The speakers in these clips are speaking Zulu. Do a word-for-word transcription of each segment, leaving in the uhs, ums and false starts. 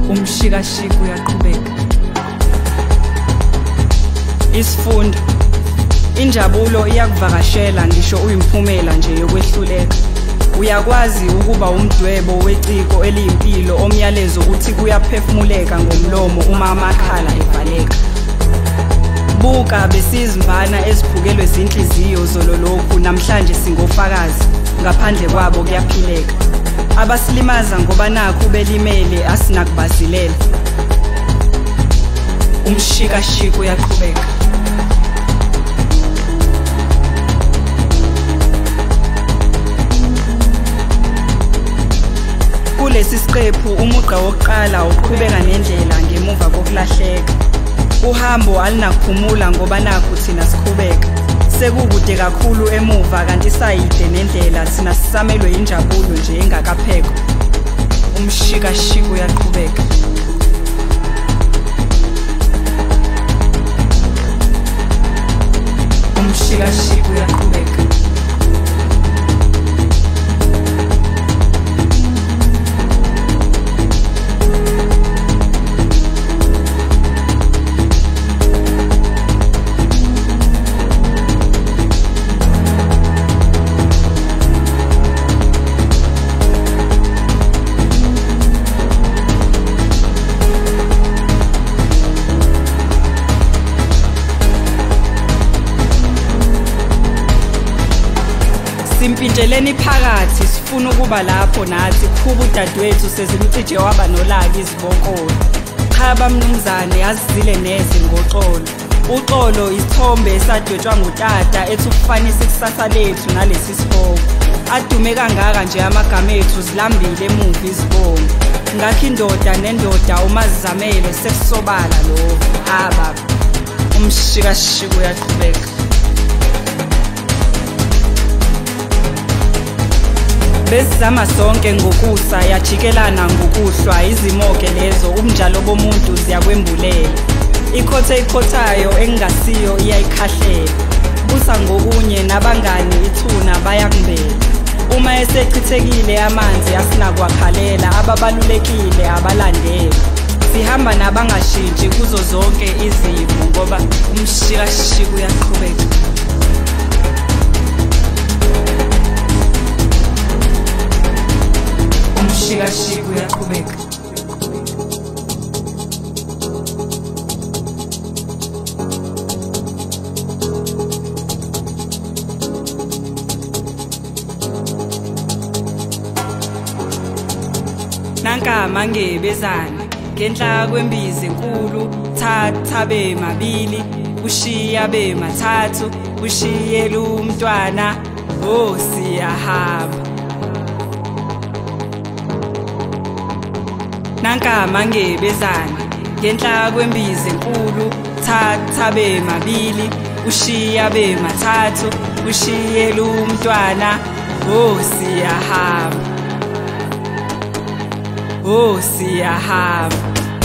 umshikashika uyaqhubeka. Isifundo, injabulo iyakuvakashela ngisho uyimphumela nje yokwehluleka. Uyakwazi ukuba umdwebo weciko eliyimpilo omyalezo uthi kuyaphefumuleka ngomlomo uma amakhala evaleka. Buka besizimvana eziphukelwe zinhliziyo zololokhu, namhlanje singofakazi ngaphandle kwabo kuyaphileka. Abasilimaza ngoba nakho belimele asinakubasilela. Umshikashika uyaqhubeka. Kulesi siqephu umugqa wokuqala uqhubeka nendlela ngemuva kokulahleka. Uhambo alinakuphumula ngoba nakho thina siqhubeka. Sekukude kakhulu emuva kanti sayide nendlela thina sisamelwe injabulo nje engakaphekwa. Umshikashika uyaqhubeka. Umshikashika uyaqhubeka. Simpintsheleni phakathi sifuna ukuba lapho nathi kuba udadewethu sezimcije waba nolaka izibokolo. Chaba mnumzane yazizile neze ngoxolo. Uxolo isithombe esadwetshwa ngutata ethi ukufanisa ikusasa lethu nalesi sibongo. Adume kangaka nje amagama ethu zilambile emuva izibongo. Ngakho indoda nendoda umazizamele sekusobala lo. Aba umshikashika uyaqhubeka. Besizama sonke ngokusa yajikelana ngokuhlwa izimoke lezo umnjalo bomuntu ziyakwembulela. Ikhothe ikhothayo engasiyo iyayikhahlela. Busa ngokunye nabangani ithuna bayakumbela. Uma esechithekile amanzi asinakwakhalela ababalulekile abalandela. Sihamba nabangashintshi kuzo zonke izimo ngoba umshikashika uyaqhubeka. Umshikashika uyaqhubeka. Nanka mangebezana ngenhla kwembizi enkulu, thatha bemabili ushiya bemathathu, ushiyela umntwana oh siyahamba. Nanka mangebezana ngenhla kwembizi enkulu, thatha bemabili ushiya bemathathu, ushiyela umntwana oh siyahamba. Oh siyahamba.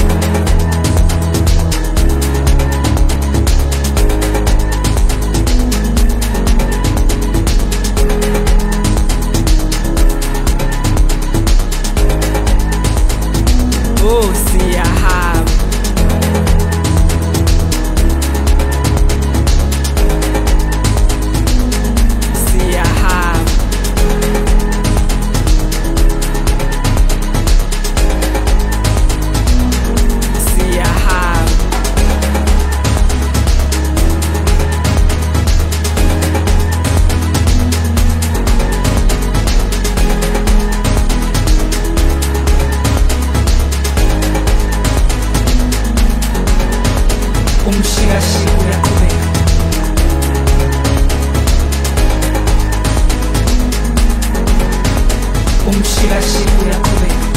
Oh siyahamba. Siyahamba. Umshikashika uyaqhubeka. Umshikashika uyaqhubeka.